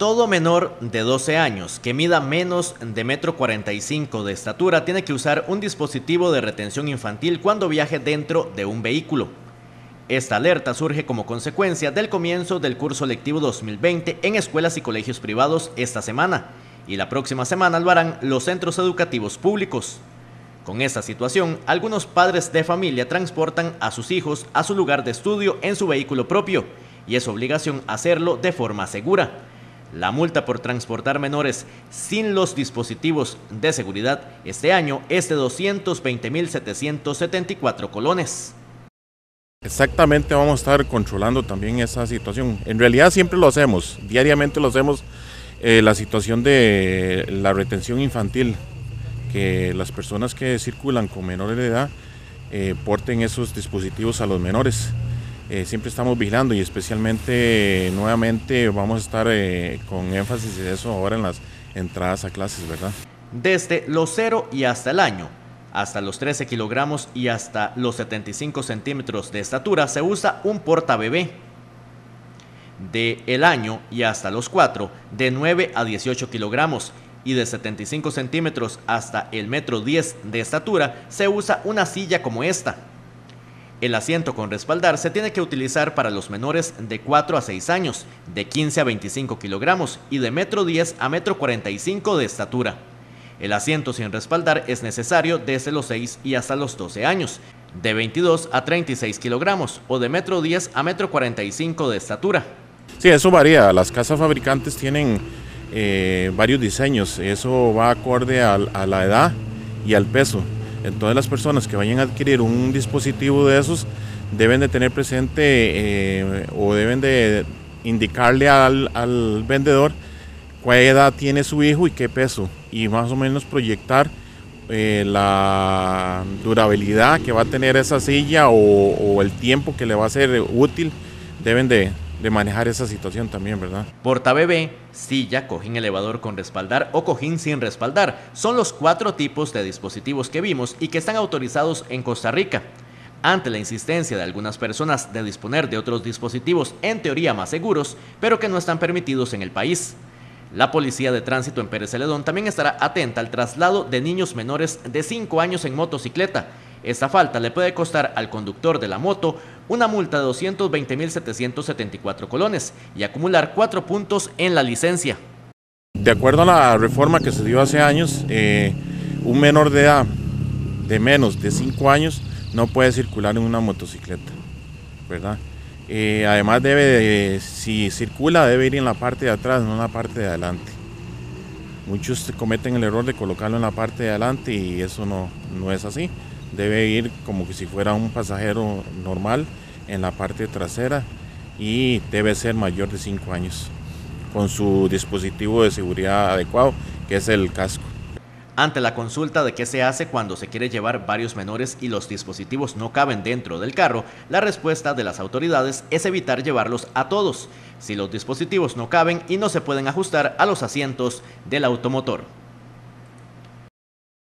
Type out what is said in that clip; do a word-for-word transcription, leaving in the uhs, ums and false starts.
Todo menor de doce años que mida menos de metro cuarenta y cinco de estatura tiene que usar un dispositivo de retención infantil cuando viaje dentro de un vehículo. Esta alerta surge como consecuencia del comienzo del curso lectivo dos mil veinte en escuelas y colegios privados esta semana, y la próxima semana lo harán los centros educativos públicos. Con esta situación, algunos padres de familia transportan a sus hijos a su lugar de estudio en su vehículo propio, y es obligación hacerlo de forma segura. La multa por transportar menores sin los dispositivos de seguridad este año es de doscientos veinte mil setecientos setenta y cuatro colones. Exactamente, vamos a estar controlando también esa situación. En realidad siempre lo hacemos, diariamente lo hacemos, eh, la situación de la retención infantil, que las personas que circulan con menores de edad eh, porten esos dispositivos a los menores. Eh, siempre estamos vigilando y especialmente eh, nuevamente vamos a estar eh, con énfasis en eso ahora en las entradas a clases, ¿verdad? Desde los cero y hasta el año, hasta los trece kilogramos y hasta los setenta y cinco centímetros de estatura se usa un portabebé. De el año y hasta los cuatro, de nueve a dieciocho kilogramos y de setenta y cinco centímetros hasta el metro diez de estatura se usa una silla como esta. El asiento con respaldar se tiene que utilizar para los menores de cuatro a seis años, de quince a veinticinco kilogramos y de metro diez a metro cuarenta y cinco de estatura. El asiento sin respaldar es necesario desde los seis y hasta los doce años, de veintidós a treinta y seis kilogramos o de metro diez a metro cuarenta y cinco de estatura. Sí, eso varía. Las casas fabricantes tienen eh, varios diseños. Eso va acorde a, a la edad y al peso. Entonces las personas que vayan a adquirir un dispositivo de esos deben de tener presente eh, o deben de indicarle al, al vendedor cuál edad tiene su hijo y qué peso, y más o menos proyectar eh, la durabilidad que va a tener esa silla o, o el tiempo que le va a ser útil. Deben de, de manejar esa situación también, ¿verdad? Portabebé, silla, cojín elevador con respaldar o cojín sin respaldar son los cuatro tipos de dispositivos que vimos y que están autorizados en Costa Rica. Ante la insistencia de algunas personas de disponer de otros dispositivos en teoría más seguros, pero que no están permitidos en el país, la Policía de Tránsito en Pérez Celedón también estará atenta al traslado de niños menores de cinco años en motocicleta. Esta falta le puede costar al conductor de la moto una multa de doscientos veinte mil setecientos setenta y cuatro colones y acumular cuatro puntos en la licencia. De acuerdo a la reforma que se dio hace años, eh, un menor de edad de menos de cinco años no puede circular en una motocicleta, ¿verdad? Eh, además debe, de, si circula, debe ir en la parte de atrás, no en la parte de adelante. Muchos cometen el error de colocarlo en la parte de adelante y eso no, no es así. Debe ir como que si fuera un pasajero normal en la parte trasera y debe ser mayor de cinco años con su dispositivo de seguridad adecuado, que es el casco. Ante la consulta de qué se hace cuando se quiere llevar varios menores y los dispositivos no caben dentro del carro, la respuesta de las autoridades es evitar llevarlos a todos, si los dispositivos no caben y no se pueden ajustar a los asientos del automotor.